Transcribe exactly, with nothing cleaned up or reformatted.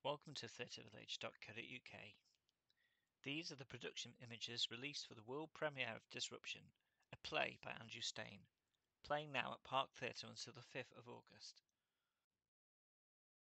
Welcome to theatre village dot co dot U K. These are the production images released for the world premiere of Disruption, a play by Stein, playing now at Park Theatre until the fifth of August.